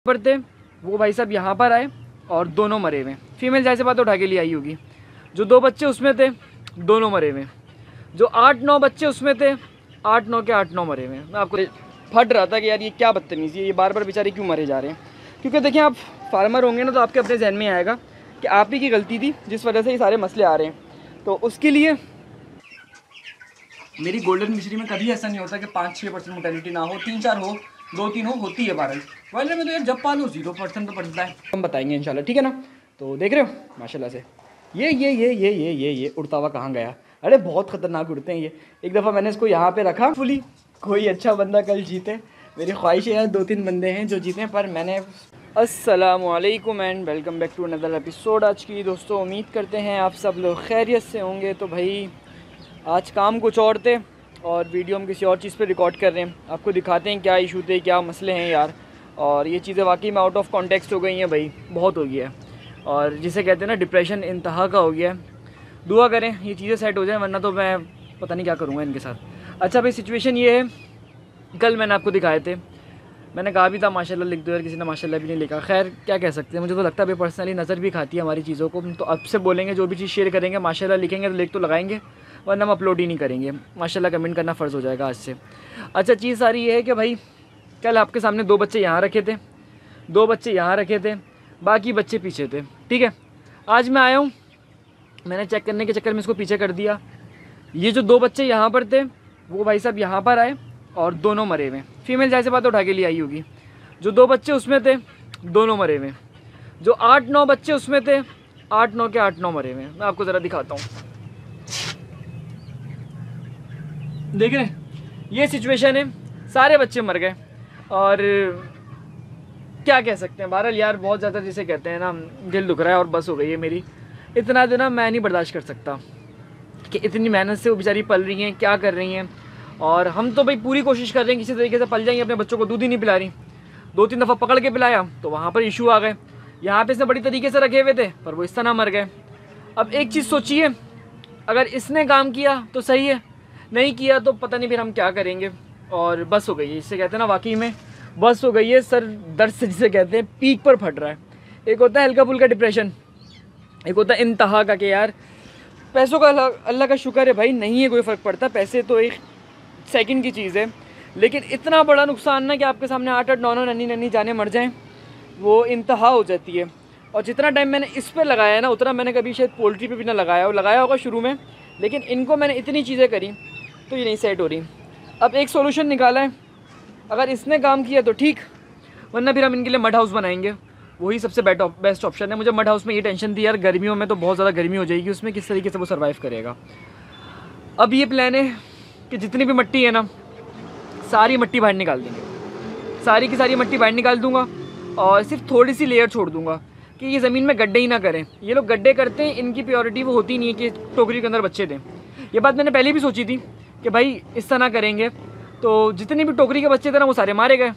पर थे वो भाई साहब यहाँ पर आए और दोनों मरे हुए। फीमेल जाहिर सी बात उठा के लिए आई होगी। जो 2 बच्चे उसमें थे दोनों मरे हुए। जो 8-9 बच्चे उसमें थे 8-9 के 8-9 मरे हुए। मैं आपको फट रहा था कि यार ये क्या बदतमीज़ी है, ये बार बार बेचारे क्यों मरे जा रहे हैं। क्योंकि देखिए आप फार्मर होंगे ना तो आपके अपने जहन में आएगा कि आप ही की गलती थी जिस वजह से ये सारे मसले आ रहे हैं। तो उसके लिए मेरी गोल्डन मिश्री में कभी ऐसा नहीं होता कि 5-6% मोर्टेलिटी ना हो, 3-4 हो, 2-3 हो, होती है बहरहाल। वाले में तो यार जब पालो 0% तो पड़ता है। हम बताएंगे इंशाल्लाह, ठीक है ना। तो देख रहे हो माशाल्लाह से ये उड़ता हुआ कहाँ गया। अरे बहुत ख़तरनाक उड़ते हैं ये। एक दफ़ा मैंने इसको यहाँ पे रखा, फुली कोई अच्छा बंदा कल जीते। मेरी ख्वाहिश है यार 2-3 बंदे हैं जो जीते, पर मैंने अस्सलामुअलैकुम and welcome back to another episode. आज की दोस्तों उम्मीद करते हैं आप सब लोग खैरियत से होंगे। तो भाई आज काम कुछ और थे और वीडियो हम किसी और चीज़ पे रिकॉर्ड कर रहे हैं। आपको दिखाते हैं क्या इशू थे, क्या मसले हैं यार। और ये चीज़ें वाकई में आउट ऑफ कॉन्टेक्स्ट हो गई हैं भाई, बहुत हो गया है। और जिसे कहते हैं ना डिप्रेशन इंतहा का हो गया है। दुआ करें ये चीज़ें सेट हो जाएं, वरना तो मैं पता नहीं क्या करूँगा इनके साथ। अच्छा भाई सिचुएशन ये है, कल मैंने आपको दिखाए थे, मैंने कहा भी था माशाल्लाह लिख दो यार, किसी ने माशाल्लाह भी नहीं लिखा। खैर क्या कह सकते हैं, मुझे तो लगता है भाई पर्सनली नज़र भी खाती है हमारी चीज़ों को। तो अब से बोलेंगे जो भी चीज़ शेयर करेंगे माशाल्लाह लिखेंगे तो लिख तो लगाएंगे, वरना हम अपलोड ही नहीं करेंगे। माशाल्लाह कमेंट करना फ़र्ज़ हो जाएगा आज से। अच्छा चीज़ सारी ये है कि भाई कल आपके सामने 2 बच्चे यहाँ रखे थे, 2 बच्चे यहाँ रखे थे, बाकी बच्चे पीछे थे, ठीक है। आज मैं आया हूँ, मैंने चेक करने के चक्कर में इसको पीछे कर दिया। ये जो 2 बच्चे यहाँ पर थे वो भाई साहब यहाँ पर आए और दोनों मरे हुए। फीमेल जैसे बात उठा के लिए आई होगी। जो 2 बच्चे उसमें थे दोनों मरे हुए। जो 8-9 बच्चे उसमें थे 8-9 के 8-9 मरे हुए। मैं आपको ज़रा दिखाता हूँ, देख रहे हैं ये सिचुएशन है, सारे बच्चे मर गए। और क्या कह सकते हैं, बहरहाल यार बहुत ज़्यादा जिसे कहते हैं ना दिल दुख रहा है और बस हो गई है मेरी। इतना देना मैं नहीं बर्दाश्त कर सकता कि इतनी मेहनत से वो बेचारी पल रही हैं, क्या कर रही हैं। और हम तो भाई पूरी कोशिश कर रहे हैं किसी तरीके से पल जाएंगे। अपने बच्चों को दूध ही नहीं पिला रही, 2-3 दफ़ा पकड़ के पिलाया तो वहाँ पर इशू आ गए। यहाँ पे इसने बड़ी तरीके से रखे हुए थे पर वो इस तरह मर गए। अब एक चीज़ सोचिए, अगर इसने काम किया तो सही है, नहीं किया तो पता नहीं फिर हम क्या करेंगे। और बस हो गई है, इससे कहते हैं ना वाकई में बस हो गई है। सर दर्द से जिसे कहते हैं पीक पर फट रहा है। एक होता है हल्का फुल्का डिप्रेशन, एक होता है इंतहा का कि यार पैसों का अल्लाह का शुक्र है भाई नहीं है कोई फ़र्क पड़ता, पैसे तो एक सेकंड की चीज़ है। लेकिन इतना बड़ा नुकसान ना कि आपके सामने 8-8 9-9 नन्ही जाने मर जाएं, वो इंतहा हो जाती है। और जितना टाइम मैंने इस पर लगाया है ना उतना मैंने कभी शायद पोल्ट्री पे भी ना लगाया होगा शुरू में, लेकिन इनको मैंने इतनी चीज़ें करी तो ये नहीं सेट हो रही। अब एक सोल्यूशन निकाला है, अगर इसने काम किया तो ठीक, वरना फिर हम इनके लिए मड हाउस बनाएंगे, वही सबसे बेस्ट ऑप्शन है। मुझे मड हाउस में ये टेंशन थी यार, गर्मियों में तो बहुत ज़्यादा गर्मी हो जाएगी उसमें, किस तरीके से वो सर्वाइव करेगा। अब ये प्लान है कि जितनी भी मिट्टी है ना सारी मिट्टी बाहर निकाल देंगे, सारी की सारी मिट्टी बाहर निकाल दूंगा और सिर्फ थोड़ी सी लेयर छोड़ दूंगा कि ये ज़मीन में गड्ढे ही ना करें। ये लोग गड्ढे करते हैं, इनकी प्योरिटी वो होती नहीं है कि टोकरी के अंदर बच्चे दें। ये बात मैंने पहले भी सोची थी कि भाई इस तरह करेंगे तो जितने भी टोकरी के बच्चे थे ना वो सारे मारे गए,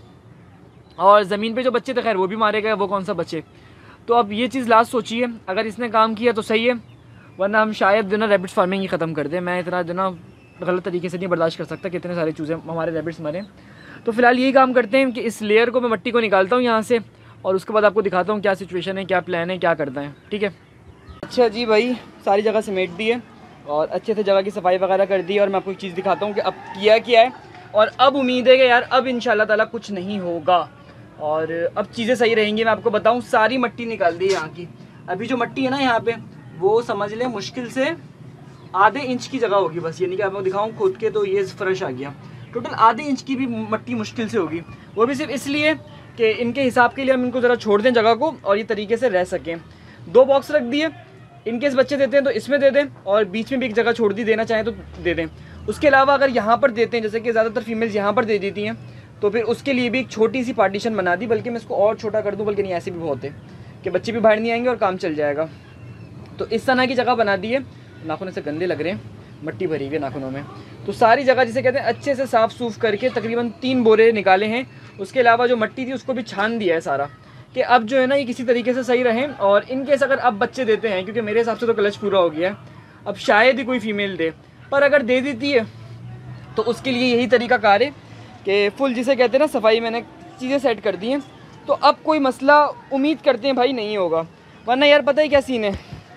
और ज़मीन पे जो बच्चे थे खैर वो भी मारे गए, वो कौन सा बचे। तो अब ये चीज़ लास्ट सोची है, अगर इसने काम किया तो सही है, वरना हम शायद जो ना रैबिट फार्मिंग ही ख़त्म कर दें। मैं इतना जो ना गलत तरीके से नहीं बर्दाश्त कर सकता कि इतने सारे चूज़े हमारे रैबिट्स मरें। तो फ़िलहाल यही काम करते हैं कि इस लेयर को मैं मिट्टी को निकालता हूँ यहाँ से, और उसके बाद आपको दिखाता हूँ क्या सिचुएशन है, क्या प्लान है, क्या करना है, ठीक है। अच्छा जी भाई सारी जगह समेट दी है और अच्छे से जगह की सफाई वगैरह कर दी है। और मैं आपको एक चीज़ दिखाता हूँ कि अब किया है, और अब उम्मीद है कि यार अब इंशाल्लाह ताला कुछ नहीं होगा और अब चीज़ें सही रहेंगी। मैं आपको बताऊँ सारी मिट्टी निकाल दी है यहाँ की। अभी जो मिट्टी है ना यहाँ पे वो समझ लें मुश्किल से आधे इंच की जगह होगी बस, यानी कि आपको दिखाऊँ खोद के तो ये फर्श आ गया। टोटल आधे इंच की भी मिट्टी मुश्किल से होगी, वो भी सिर्फ इसलिए कि इनके हिसाब के लिए हम इनको ज़रा छोड़ दें जगह को और ये तरीके से रह सकें। 2 बॉक्स रख दिए, इनकेस बच्चे देते हैं तो इसमें दे दें और बीच में भी एक जगह छोड़ दी, देना चाहें तो दे दें। उसके अलावा अगर यहाँ पर देते हैं, जैसे कि ज़्यादातर फीमेल्स यहाँ पर दे देती हैं, तो फिर उसके लिए भी एक छोटी सी पार्टीशन बना दी, बल्कि मैं इसको और छोटा कर दूँ, बल्कि नहीं ऐसे भी बहुत है कि बच्चे भी बाहर नहीं आएंगे और काम चल जाएगा। तो इस तरह की जगह बना दी है। नाखून से गंदे लग रहे हैं, मिट्टी भरी हुई है नाखूनों में। तो सारी जगह जिसे कहते हैं अच्छे से साफ़ सूफ करके तकरीबन 3 बोरे निकाले हैं। उसके अलावा जो मिट्टी थी उसको भी छान दिया है सारा, कि अब जो है ना ये किसी तरीके से सही रहें। और इनकेस अगर अब बच्चे देते हैं, क्योंकि मेरे हिसाब से तो क्लच पूरा हो गया है, अब शायद ही कोई फीमेल दे, पर अगर दे देती है तो उसके लिए यही तरीका कार है कि फुल जिसे कहते हैं ना सफाई, मैंने चीज़ें सेट कर दी हैं। तो अब कोई मसला उम्मीद करते हैं भाई नहीं होगा, वरना यार पता है क्या सीन है,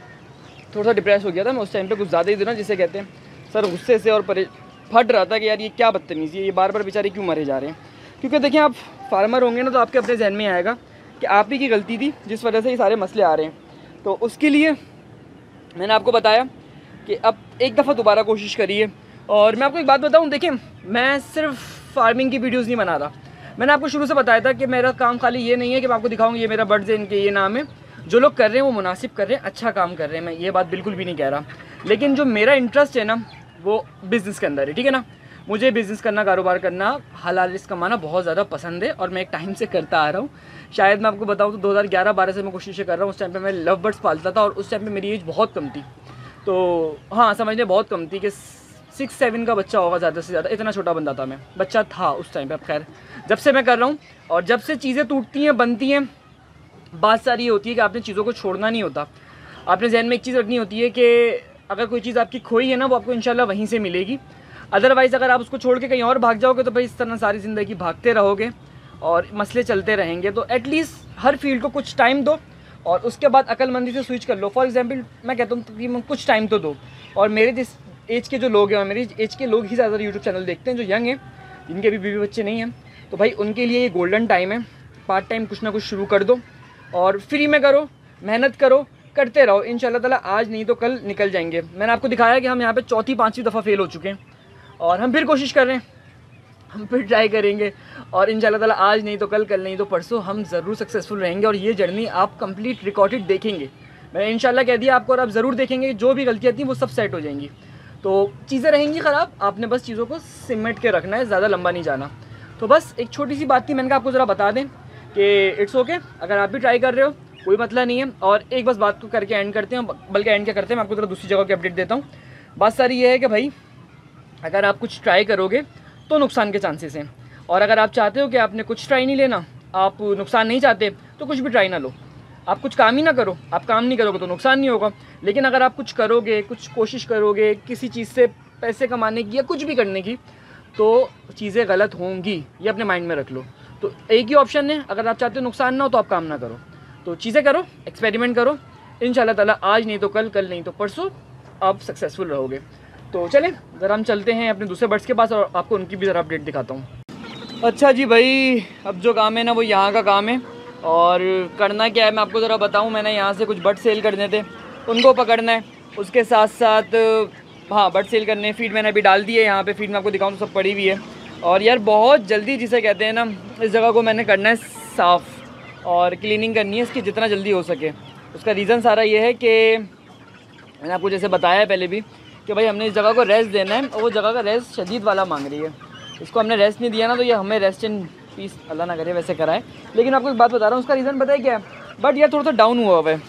थोड़ा सा डिप्रेस हो गया था मैं उस टाइम पे, कुछ ज़्यादा ही ना जिसे कहते हैं सर गुस्से से, और फट रहा था कि यार ये क्या बदतमीज़ी है, ये बार बार बेचारे क्यों मरे जा रहे हैं। क्योंकि देखिए आप फार्मर होंगे ना तो आपके अपने जहन में आएगा कि आप ही की गलती थी जिस वजह से ये सारे मसले आ रहे हैं। तो उसके लिए मैंने आपको बताया कि अब एक दफ़ा दोबारा कोशिश करिए। और मैं आपको एक बात बताऊं, देखिए मैं सिर्फ फार्मिंग की वीडियोस नहीं बना रहा, मैंने आपको शुरू से बताया था कि मेरा काम खाली ये नहीं है कि मैं आपको दिखाऊंगा ये मेरा बर्ड्स है, इनके ये नाम है। जो लोग कर रहे हैं वो मुनासिब कर रहे हैं, अच्छा काम कर रहे हैं, मैं ये बात बिल्कुल भी नहीं कह रहा। लेकिन जो मेरा इंटरेस्ट है ना वो बिज़नेस के अंदर है, ठीक है ना। मुझे बिज़नेस करना, कारोबार करना, हलाल रिस्क कमाना बहुत ज़्यादा पसंद है और मैं एक टाइम से करता आ रहा हूँ। शायद मैं आपको बताऊँ तो 2011-12 से मैं कोशिशें कर रहा हूँ। उस टाइम पे मैं लव बर्ड्स पालता था और उस टाइम पे मेरी एज बहुत कम थी, तो हाँ समझ लें बहुत कम थी कि 6-7 का बच्चा होगा ज़्यादा से ज़्यादा, इतना छोटा बंदा था मैं, बच्चा था उस टाइम पे। अब खैर जब से मैं कर रहा हूँ और जब से चीज़ें टूटती हैं बनती हैं, बात सारी ये होती है कि आपने चीज़ों को छोड़ना नहीं होता। आपने जहन में एक चीज़ रखनी होती है कि अगर कोई चीज़ आपकी खोई है ना वो आपको इंशाल्लाह वहीं से मिलेगी। अदरवाइज़ अगर आप उसको छोड़ के कहीं और भाग जाओगे तो भाई इस तरह सारी ज़िंदगी भागते रहोगे और मसले चलते रहेंगे। तो एटलीस्ट हर फील्ड को कुछ टाइम दो और उसके बाद अक्लमंदी से स्विच कर लो। फॉर एग्जांपल मैं कहता हूँ तकरीबन कुछ टाइम तो दो। और मेरे जिस एज के जो लोग हैं और मेरी एज के लोग ही ज़्यादा यूट्यूब चैनल देखते हैं, जो यंग हैं जिनके अभी बीवी बच्चे नहीं हैं, तो भाई उनके लिए ये गोल्डन टाइम है। पार्ट टाइम कुछ ना कुछ शुरू कर दो और फ्री में करो, मेहनत करो, करते रहो, इंशाल्लाह ताला आज नहीं तो कल निकल जाएंगे। मैंने आपको दिखाया कि हम यहाँ पे 4-5वीं दफ़ा फेल हो चुके हैं और हम फिर कोशिश कर रहे हैं, हम फिर ट्राई करेंगे और इंशाल्लाह ताला आज नहीं तो कल नहीं तो परसों हम ज़रूर सक्सेसफुल रहेंगे और ये जर्नी आप कंप्लीट रिकॉर्डेड देखेंगे। मैंने इंशाल्लाह कह दिया आपको और आप ज़रूर देखेंगे, जो भी गलतियाँ थी वो सब सेट हो जाएंगी। तो चीज़ें रहेंगी ख़राब, आपने बस चीज़ों को सिमट के रखना है, ज़्यादा लंबा नहीं जाना। तो बस एक छोटी सी बात थी, मैंने कहा आपको ज़रा बता दें कि इट्स ओके, अगर आप भी ट्राई कर रहे हो कोई मतला नहीं है। और एक बस बात को करके एंड करते हैं, बल्कि एंड क्या करते हैं, मैं आपको ज़रा दूसरी जगह की अपडेट देता हूँ। बात सारी ये है कि भाई अगर आप कुछ ट्राई करोगे तो नुकसान के चांसेस हैं, और अगर आप चाहते हो कि आपने कुछ ट्राई नहीं लेना, आप नुकसान नहीं चाहते, तो कुछ भी ट्राई ना लो, आप कुछ काम ही ना करो। आप काम नहीं करोगे तो नुकसान नहीं होगा, लेकिन अगर आप कुछ करोगे, कुछ कोशिश करोगे किसी चीज़ से पैसे कमाने की या कुछ भी करने की, तो चीज़ें गलत होंगी, ये अपने माइंड में रख लो। तो एक ही ऑप्शन है, अगर आप चाहते हो नुकसान ना हो तो आप काम ना करो, तो चीज़ें करो, एक्सपेरिमेंट करो, इंशाल्लाह ताला आज नहीं तो कल नहीं तो परसों आप सक्सेसफुल रहोगे। तो चलें ज़रा हम चलते हैं अपने दूसरे बर्ड्स के पास और आपको उनकी भी ज़रा अपडेट दिखाता हूँ। अच्छा जी भाई, अब जो काम है ना वो यहाँ का काम है और करना क्या है मैं आपको ज़रा बताऊँ। मैंने यहाँ से कुछ बर्ड सेल करने थे, उनको पकड़ना है, उसके साथ साथ हाँ बर्ड सेल करने। फीड मैंने अभी डाल दी है, यहाँ पे फीड मैं आपको दिखाऊँ तो सब पड़ी हुई है। और यार बहुत जल्दी जिसे कहते हैं ना, इस जगह को मैंने करना है साफ़ और क्लीनिंग करनी है इसकी जितना जल्दी हो सके। उसका रीज़न सारा ये है कि मैंने आपको जैसे बताया है पहले भी कि भाई हमने इस जगह को रेस्ट देना है और वो जगह का रेस्ट शदीद वाला मांग रही है। इसको हमने रेस्ट नहीं दिया ना तो ये हमें रेस्ट इन पीस अल्लाह ना करे वैसे कराए। लेकिन आपको एक बात बता रहा हूँ, उसका रीज़न पता है क्या है, बट यार थोड़ा सा डाउन हुआ हुआ है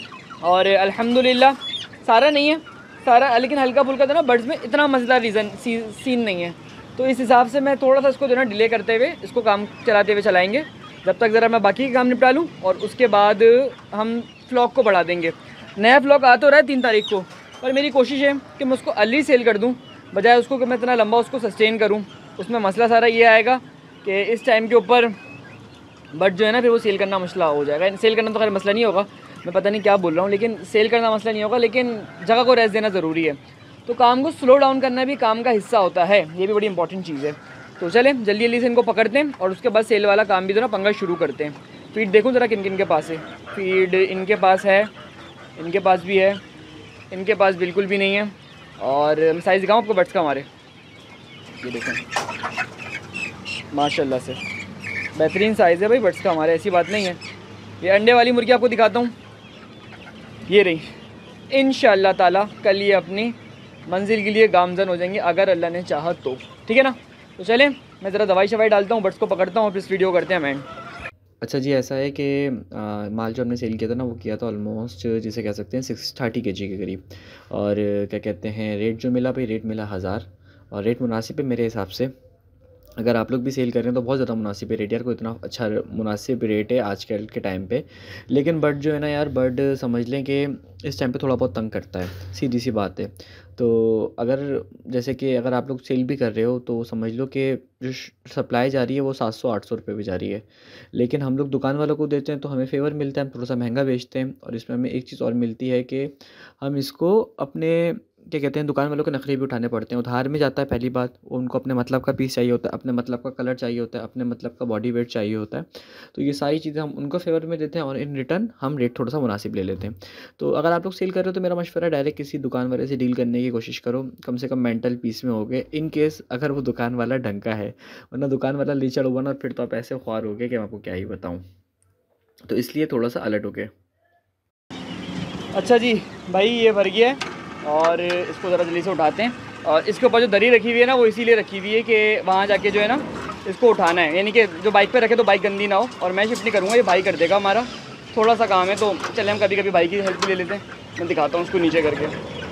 और अल्हम्दुलिल्लाह सारा नहीं है सारा, लेकिन हल्का फुल्का था ना बर्ड्स में, इतना मज़ेदार सीन नहीं है। तो इस हिसाब से मैं थोड़ा सा इसको जो है ना डिले करते हुए इसको काम चलाते हुए चलाएँगे, जब तक ज़रा मैं बाकी के काम निपटा लूँ और उसके बाद हम फ्लॉग को बढ़ा देंगे। नया फ्लॉग आ तो रहा है 3 तारीख को, पर मेरी कोशिश है कि मैं उसको अर्ली सेल कर दूँ, बजाय उसको कि मैं इतना लंबा उसको सस्टेन करूँ। उसमें मसला सारा ये आएगा कि इस टाइम के ऊपर बट जो है ना फिर वो सेल करना मसला हो जाएगा। सेल करना तो खैर मसला नहीं होगा, मैं पता नहीं क्या बोल रहा हूँ, लेकिन सेल करना मसला नहीं होगा, लेकिन जगह को रेस्ट देना ज़रूरी है। तो काम को स्लो डाउन करना भी काम का हिस्सा होता है, ये भी बड़ी इंपॉर्टेंट चीज़ है। तो चलें जल्दी जल्दी से इनको पकड़ते हैं और उसके बाद सेल वाला काम भी जो ना पंगा शुरू करते हैं। फीड देखूँ ज़रा किन किन के पास है। फीड इनके पास है, इनके पास भी है, इनके पास बिल्कुल भी नहीं है। और साइज़ दिखाऊँ आपको बर्ड्स का हमारे, ये देखें माशाल्लाह से बेहतरीन साइज़ है भाई बर्ड्स का हमारे, ऐसी बात नहीं है। ये अंडे वाली मुर्गी आपको दिखाता हूँ, ये रही। इंशाअल्लाह ताला कल ये अपनी मंजिल के लिए गामज़न हो जाएंगे अगर अल्लाह ने चाहा तो, ठीक है ना। तो चलें मैं ज़रा दवाई शवाई डालता हूँ, बर्ड्स को पकड़ता हूँ और फिर इस वीडियो करते हैं मैं। अच्छा जी, ऐसा है कि माल जो हमने सेल किया था ना वो किया था ऑलमोस्ट जिसे कह सकते हैं 630 केजी के करीब। और क्या कहते हैं रेट जो मिला भाई, रेट मिला 1000 और रेट मुनासिब है मेरे हिसाब से। अगर आप लोग भी सेल कर रहे हैं तो बहुत ज़्यादा मुनासिब रेट है यार, कोई इतना अच्छा मुनासिब रेट है आजकल के टाइम पे। लेकिन बर्ड जो है ना यार, बर्ड समझ लें कि इस टाइम पे थोड़ा बहुत तंग करता है, सीधी सी बात है। तो अगर जैसे कि अगर आप लोग सेल भी कर रहे हो तो समझ लो कि जो सप्लाई जा रही है वो 700-800 रुपये भी जा रही है। लेकिन हम लोग दुकान वालों को देते हैं तो हमें फ़ेवर मिलता है, हम थोड़ा सा महंगा बेचते हैं। और इसमें हमें एक चीज़ और मिलती है कि हम इसको अपने क्या कहते हैं, दुकान वालों के नखरे भी उठाने पड़ते हैं। उधार में जाता है पहली बात, उनको अपने मतलब का पीस चाहिए होता है, अपने मतलब का कलर चाहिए होता है, अपने मतलब का बॉडी वेट चाहिए होता है। तो ये सारी चीज़ें हम उनको फ़ेवर में देते हैं और इन रिटर्न हम रेट थोड़ा सा मुनासिब ले लेते हैं। तो अगर आप लोग सेल कर रहे हो तो मेरा मशवरा है डायरेक्ट किसी दुकान वाले से डील करने की कोशिश करो, कम से कम मेंटल पीस में होगे, इन केस अगर वो दुकान वाला ढंग का है। वरना दुकान वाला लीचड़ हुआ ना, फिर तो आप ऐसे ख्वार हो गए कि मैं आपको क्या ही बताऊँ। तो इसलिए थोड़ा सा अलर्ट हो गए। अच्छा जी भाई, ये भर गया है और इसको ज़रा जल्दी से उठाते हैं। और इसके ऊपर जो दरी रखी हुई है ना, वो इसीलिए रखी हुई है कि वहाँ जाके जो है ना इसको उठाना है, यानी कि जो बाइक पे रखे तो बाइक गंदी ना हो। और मैं शिफ्ट नहीं करूँगा, ये भाई कर देगा हमारा। थोड़ा सा काम है तो चले हम कभी कभी भाई की हेल्प भी ले लेते हैं। मैं दिखाता हूँ उसको नीचे करके।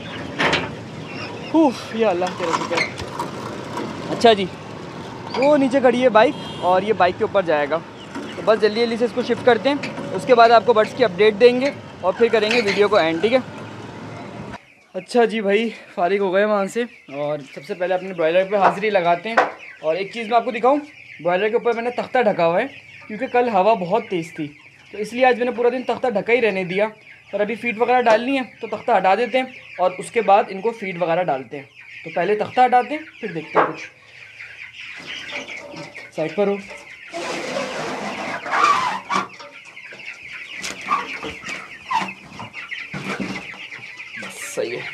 ये अल्लाह तेरा शुक्र है। अच्छा जी, वो नीचे खड़ी है बाइक और ये बाइक के ऊपर जाएगा। तो बस जल्दी जल्दी से इसको शिफ्ट करते हैं, उसके बाद आपको बर्ड्स की अपडेट देंगे और फिर करेंगे वीडियो को एंड, ठीक है। अच्छा जी भाई, फारिग हो गए वहाँ से और सबसे पहले अपने ब्रॉयलर पे हाज़िरी लगाते हैं। और एक चीज़ मैं आपको दिखाऊं, ब्रॉयलर के ऊपर मैंने तख्ता ढका हुआ है क्योंकि कल हवा बहुत तेज़ थी, तो इसलिए आज मैंने पूरा दिन तख्ता ढका ही रहने दिया। पर अभी फीड वगैरह डालनी है तो तख्ता हटा देते हैं और उसके बाद इनको फीड वगैरह डालते हैं। तो पहले तख्ता हटाते हैं फिर देखते हैं। कुछ साइड पर हो। सही है।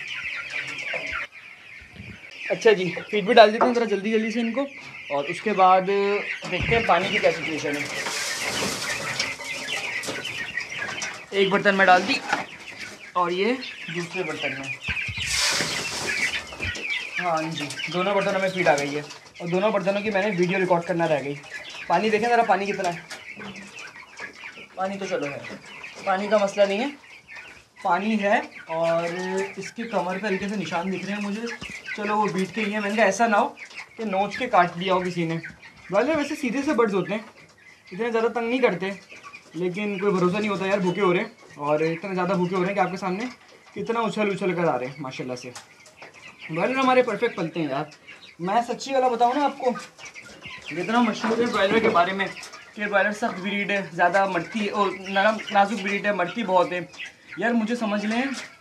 अच्छा जी, फीड भी डाल देते हैं ज़रा जल्दी जल्दी से इनको और उसके बाद देखते हैं पानी की क्या सिचुएशन है। एक बर्तन में डाल दी और ये दूसरे बर्तन में। हाँ जी, दोनों बर्तनों में फीड आ गई है और दोनों बर्तनों की मैंने वीडियो रिकॉर्ड करना रह गई। पानी देखें ज़रा, पानी कितना है। पानी तो चलो है, पानी का मसला नहीं है, पानी है। और इसके कमर पे हल्के से निशान दिख रहे हैं मुझे। चलो वो बीट के ही है, मैंने कहा ऐसा ना हो कि नोच के काट दिया हो किसी ने। ब्रॉयलर वैसे सीधे से बर्ड्स होते हैं, इतने ज़्यादा तंग नहीं करते, लेकिन कोई भरोसा नहीं होता यार। भूखे हो रहे हैं और इतने ज़्यादा भूखे हो रहे हैं कि आपके सामने कितना उछल उछल कर आ रहे हैं माशाल्लाह से। ब्रॉयलर हमारे परफेक्ट पलते हैं यार। मैं सच्ची वाला बताऊँ ना आपको, जितना मशहूर है ब्रॉयलर के बारे में कि ब्रॉयलर सख्त ब्रीड है, ज़्यादा मरती है और नरम नाजुक ब्रीड है, मरती बहुत है यार, मुझे समझ लें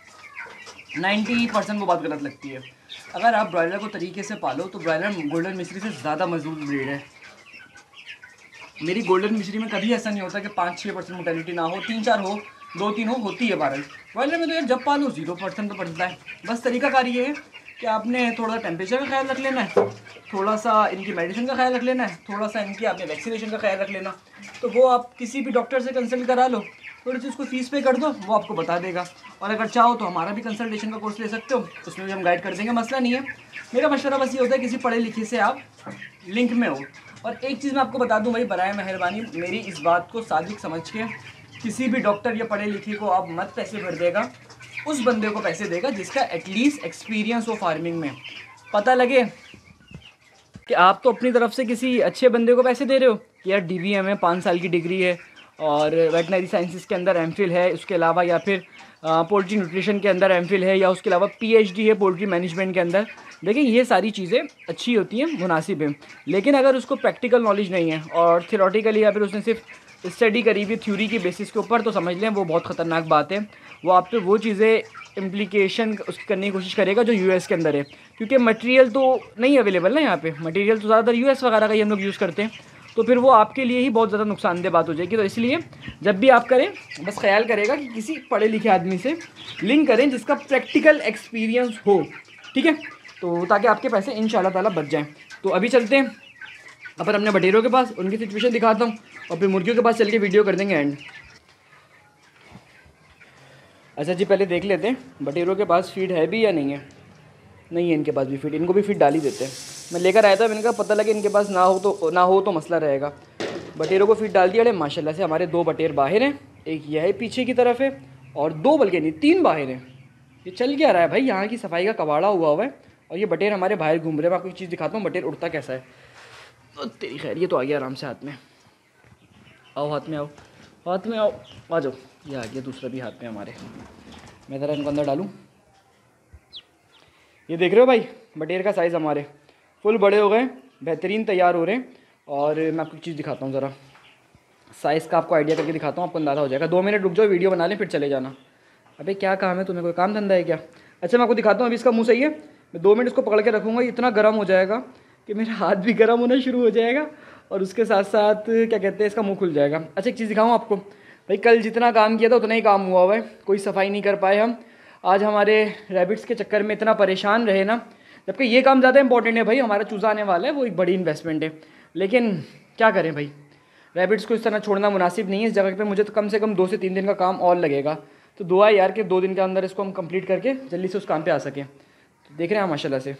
90% वो बात गलत लगती है। अगर आप ब्रॉयलर को तरीके से पालो तो ब्रॉयलर गोल्डन मिस्री से ज़्यादा मजबूत ब्रीड है। मेरी गोल्डन मिस्री में कभी ऐसा नहीं होता कि 5-6% मोर्टेलिटी ना हो, 3-4 हो, 2-3 हो, होती है बारह। ब्रॉयलर में तो यार जब पालो 0% तो पड़ता है। बस तरीकाकार ये है कि आपने थोड़ा सा टेम्परेचर का ख्याल रख लेना है, थोड़ा सा इनकी मेडिसिन का ख्याल रख लेना है, थोड़ा सा इनकी आपने वैक्सीनेशन का ख्याल रख लेना। तो वो आप किसी भी डॉक्टर से कंसल्ट करा लो, थोड़ी सी उसको फीस पे कर दो, वो आपको बता देगा। और अगर चाहो तो हमारा भी कंसल्टेशन का कोर्स ले सकते हो, उसमें भी हम गाइड कर देंगे, मसला नहीं है। मेरा मशवरा बस ये होता है किसी पढ़े लिखे से आप लिंक में हो। और एक चीज़ मैं आपको बता दूं भाई, बराए मेहरबानी मेरी इस बात को सादिक समझ के किसी भी डॉक्टर या पढ़े लिखे को आप मत पैसे भर देगा, उस बंदे को पैसे देगा जिसका एटलीस्ट एक्सपीरियंस हो फार्मिंग में। पता लगे कि आप तो अपनी तरफ से किसी अच्छे बंदे को पैसे दे रहे हो कि यार DVM है, 5 साल की डिग्री है और वेटनरी साइंसेस के अंदर MPhil है, उसके अलावा या फिर पोल्ट्री न्यूट्रिशन के अंदर MPhil है, या उसके अलावा PhD है पोल्ट्री मैनेजमेंट के अंदर। देखिए ये सारी चीज़ें अच्छी होती हैं, मुनासिब हैं, लेकिन अगर उसको प्रैक्टिकल नॉलेज नहीं है और थियोरेटिकली या फिर उसने सिर्फ स्टडी करी हुई थ्योरी की बेसिस के ऊपर, तो समझ लें वो बहुत ख़तरनाक बात है। वो आप पे वो चीज़ें इम्प्लीकेशन उसकी करने की कोशिश करेगा जो US के अंदर है, क्योंकि मटेरियल तो नहीं अवेलेबल ना यहाँ पे। मटेरियल तो ज़्यादातर US वगैरह का ही हम लोग यूज़ करते हैं, तो फिर वो आपके लिए ही बहुत ज़्यादा नुकसानदेह बात हो जाएगी। तो इसलिए जब भी आप करें बस ख्याल करेगा कि किसी पढ़े लिखे आदमी से लिंक करें जिसका प्रैक्टिकल एक्सपीरियंस हो, ठीक है, तो ताकि आपके पैसे इंशाल्लाह ताला बच जाएँ। तो अभी चलते हैं अपन अपने बटेरों के पास, उनकी सिचुएशन दिखाता हूँ और फिर मुर्गियों के पास चल के वीडियो कर देंगे एंड। अच्छा जी, पहले देख लेते हैं बटेरों के पास फीड है भी या नहीं है। नहीं है इनके पास भी फीड, इनको भी फीड डाल ही देते हैं। मैं लेकर आया था, मैंने कहा पता लगे इनके पास ना हो तो मसला रहेगा। बटेरों को फीड डाल दिया। अरे माशाल्लाह से हमारे 2 बटेर बाहर हैं, एक यह है पीछे की तरफ है और 2 बल्कि नहीं 3 बाहर हैं। ये चल क्या रहा है भाई, यहाँ की सफाई का कबाड़ा हुआ है और ये बटेर हमारे बाहर घूम रहे हैं। मैं आपको एक चीज़ दिखाता हूँ बटेर उड़ता कैसा है। तेरी खैर, ये तो आ गया आराम से हाथ में। आओ हाथ में आओ, हाथ में आओ, आ जाओ। ये आ गया दूसरा भी हाथ में हमारे। मैं ज़रा इनको अंदर डालूँ। ये देख रहे हो भाई, बटेर का साइज़ हमारे फुल बड़े हो गए, बेहतरीन तैयार हो रहे हैं। और मैं आपको एक चीज़ दिखाता हूँ, ज़रा साइज़ का आपको आइडिया करके दिखाता हूँ, आपको अंदाज़ा हो जाएगा। 2 मिनट रुक जाओ, वीडियो बना लें फिर चले जाना। अबे क्या काम है तुम्हें, कोई काम धंधा है क्या? अच्छा मैं आपको दिखाता हूँ, अभी इसका मुँह सही है। मैं 2 मिनट इसको पकड़ के रखूँगा, इतना गर्म हो जाएगा कि मेरा हाथ भी गर्म होना शुरू हो जाएगा और उसके साथ साथ क्या कहते हैं, इसका मुँह खुल जाएगा। अच्छा एक चीज़ दिखाऊँ आपको भाई, कल जितना काम किया था उतना ही काम हुआ हुआ है, कोई सफाई नहीं कर पाए हम। आज हमारे रैबिट्स के चक्कर में इतना परेशान रहे ना, जबकि ये काम ज़्यादा इंपॉर्टेंट है भाई, हमारा चूज़ा आने वाला है, वो एक बड़ी इन्वेस्टमेंट है। लेकिन क्या करें भाई, रैबिट्स को इस तरह छोड़ना मुनासिब नहीं है। इस जगह पे मुझे तो कम से कम 2 से 3 दिन का काम और लगेगा। तो दुआ यार कि 2 दिन के अंदर इसको हम कंप्लीट करके जल्दी से उस काम पे आ सकें। तो देख रहे हैं माशाल्लाह से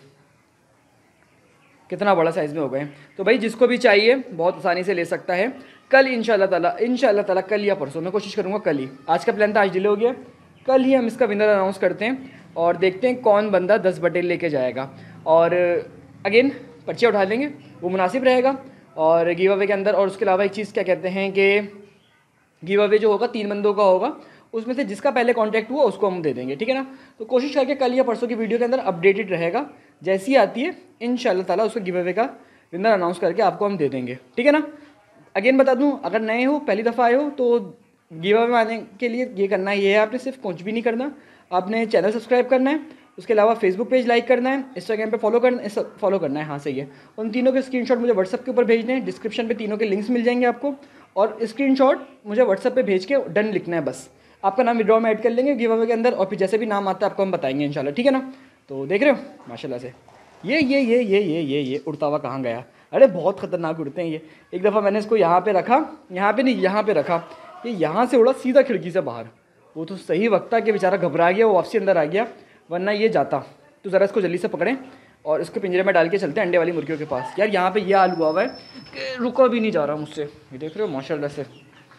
कितना बड़ा साइज़ में हो गए। तो भाई जिसको भी चाहिए बहुत आसानी से ले सकता है। कल इंशाल्लाह ताला कल या परसों, मैं कोशिश करूँगा कल ही। आज का प्लान था, आज डिले हो गया। कल ही हम इसका विनर अनाउंस करते हैं और देखते हैं कौन बंदा 10 बटेर लेके जाएगा। और अगेन पर्चे उठा लेंगे, वो मुनासिब रहेगा। और गिव अवे के अंदर, और उसके अलावा एक चीज़ क्या कहते हैं कि गिव अवे जो होगा 3 बंदों का होगा, उसमें से जिसका पहले कांटेक्ट हुआ उसको हम दे देंगे, ठीक है ना। तो कोशिश करके कल या परसों की वीडियो के अंदर अपडेटेड रहेगा, जैसी आती है इंशाल्लाह ताला उसको गिव अवे का विनर अनाउंस करके आपको हम दे देंगे, ठीक है ना। अगेन बता दूं, अगर नए हो, पहली दफ़ा आए हो, तो गिव अवे आने के लिए ये करना है, ये है आपने सिर्फ कुछ भी नहीं करना, आपने चैनल सब्सक्राइब करना है, उसके अलावा फेसबुक पेज लाइक करना है, इंस्टाग्राम पे फॉलो करना है, हाँ सही है। उन तीनों के स्क्रीनशॉट मुझे व्हाट्सअप के ऊपर भेजने हैं, डिस्क्रिप्शन पे तीनों के लिंक्स मिल जाएंगे आपको, और स्क्रीनशॉट मुझे व्हाट्सअप पे भेज के डन लिखना है बस। आपका नाम विड्रॉ में ऐड कर लेंगे गिव अवे के अंदर, और फिर जैसे भी नाम आता है आपको हम बताएंगे इंशाल्लाह, ठीक है ना। तो देख रहे हो माशाल्लाह से ये उड़ता हुआ कहाँ गया? अरे बहुत ख़तरनाक उड़ते हैं ये। एक दफ़ा मैंने इसको यहाँ पे रखा, यहाँ पे नहीं, यहाँ पे रखा, ये यहाँ से उड़ा सीधा खिड़की से बाहर। वो तो सही वक्त था कि बेचारा घबरा गया, वो वापसी अंदर आ गया, वरना ये जाता। तो ज़रा इसको जल्दी से पकड़ें और इसको पिंजरे में डाल के चलते हैं अंडे वाली मुर्गियों के पास। यार यहाँ पे ये हाल हुआ हुआ है कि रुका भी नहीं जा रहा मुझसे। ये देख रहे हो माशाल्लाह से।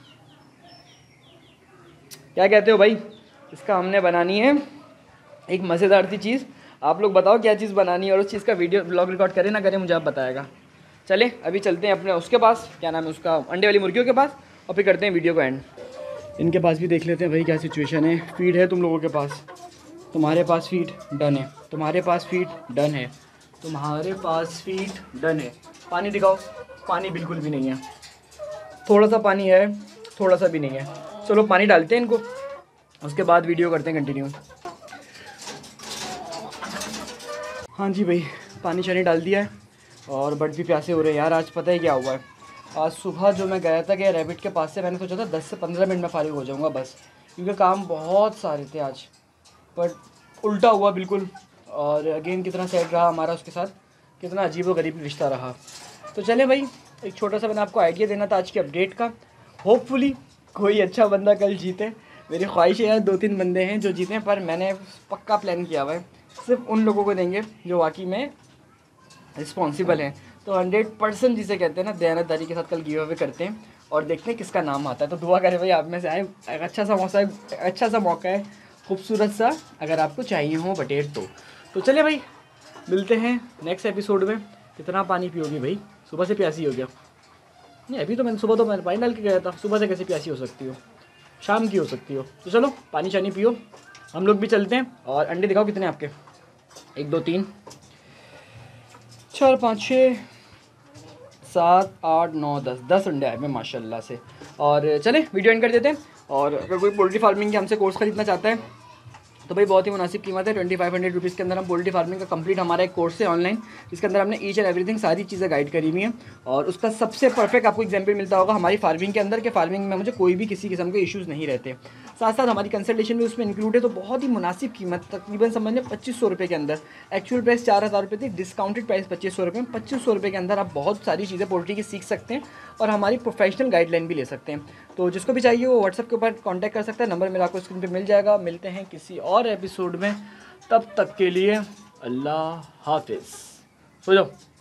क्या कहते हो भाई, इसका हमने बनानी है एक मज़ेदार सी चीज़। आप लोग बताओ क्या चीज़ बनानी है, और उस चीज़ का वीडियो ब्लॉग रिकॉर्ड करें ना करें मुझे आप बताएगा। चले अभी चलते हैं अपने उसके पास, क्या नाम है उसका, अंडे वाली मुर्गियों के पास, और फिर करते हैं वीडियो को एंड। इनके पास भी देख लेते हैं भाई क्या सिचुएशन है। फीड है तुम लोगों के पास, तुम्हारे पास फीड डन है, तुम्हारे पास फीड डन है, तुम्हारे पास फीड डन है। पानी दिखाओ, पानी बिल्कुल भी नहीं है, थोड़ा सा पानी है, थोड़ा सा भी नहीं है। चलो पानी डालते हैं इनको, उसके बाद वीडियो करते हैं कंटिन्यू। हाँ जी भाई, पानी शानी डाल दिया है और बर्ड भी प्यासे हो रहे हैं। यार आज पता है क्या हुआ है, आज सुबह जो मैं गया था कि रैबिट के पास से, मैंने सोचा था 10 से 15 मिनट में फारिग हो जाऊंगा बस, क्योंकि काम बहुत सारे थे आज, बट उल्टा हुआ बिल्कुल। और अगेन कितना सैड रहा हमारा उसके साथ, कितना अजीब व गरीब रिश्ता रहा। तो चले भाई, एक छोटा सा मैंने आपको आइडिया देना था आज की अपडेट का। होपफुली कोई अच्छा बंदा कल जीते। मेरी ख्वाहिश है यार 2-3 बंदे हैं जो जीतें, पर मैंने पक्का प्लान किया हुआ है, सिर्फ उन लोगों को देंगे जो वाकई में रिस्पॉन्सिबल हैं। तो 100% जिसे कहते हैं ना, दयानतदारी के साथ कल गिव अवे करते हैं और देखते हैं किसका नाम आता है। तो दुआ करें भाई आप में से आए, अच्छा सा मौका है, खूबसूरत सा, अगर आपको चाहिए हो बटेर तो चले भाई, मिलते हैं नेक्स्ट एपिसोड में। कितना पानी पियोगी भाई, सुबह से प्यासी हो गया? नहीं अभी तो मैंने पानी डाल के गया था, सुबह से कैसे प्यासी हो सकती हो, शाम की हो सकती हो। तो चलो पानी शानी पियो, हम लोग भी चलते हैं। और अंडे दिखाओ कितने आपके, 1 2 3 4 5 6 7 8 9 10 अंडे आए हैं माशाल्लाह से। और चले वीडियो एंड कर देते हैं। और अगर कोई पोल्ट्री फार्मिंग के हमसे कोर्स खरीदना चाहता है तो भाई बहुत ही मुनासिब कीमत है, 2500 रुपीज़ के अंदर हम पोल्ट्री फार्मिंग का कंप्लीट हमारा एक कोर्स है ऑनलाइन, जिसके अंदर हमने ईच एंड एवरीथिंग सारी चीज़ें गाइड करी हुई हैं। और उसका सबसे परफेक्ट आपको एग्जांपल मिलता होगा हमारी फार्मिंग के अंदर, कि फार्मिंग में मुझे कोई भी किसी किस्म के इश्यूज़ नहीं रहते। साथ साथ हमारी कंसल्टेशन भी उसमें इंक्लूड है। तो बहुत ही मुनासिब कीमत, तकरीबन समझ लें 2500 रुपये के अंदर। एक्चुअल प्राइस 4000 रुपये थी, डिस्काउंटेड प्राइस 2500 रुपये में। 2500 रुपये के अंदर आप बहुत सारी चीज़ें पोल्ट्री की सीख सकते हैं और हमारी प्रोफेशनल गाइडलाइन भी ले सकते हैं। तो जिसको भी चाहिए वो व्हाट्सअप के ऊपर कॉन्टैक्ट कर सकता है, नंबर मेरा आपको स्क्रीन पर मिल जाएगा। मिलते हैं किसी और एपिसोड में, तब तक के लिए अल्लाह हाफिज़। सो जाओ।